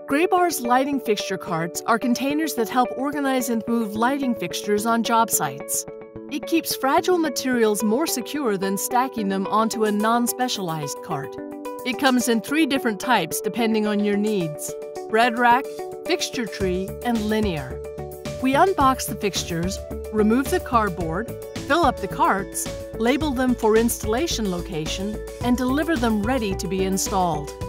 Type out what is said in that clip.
Graybar's lighting fixture carts are containers that help organize and move lighting fixtures on job sites. It keeps fragile materials more secure than stacking them onto a non-specialized cart. It comes in 3 different types depending on your needs: bread rack, fixture tree, and linear. We unbox the fixtures, remove the cardboard, fill up the carts, label them for installation location, and deliver them ready to be installed.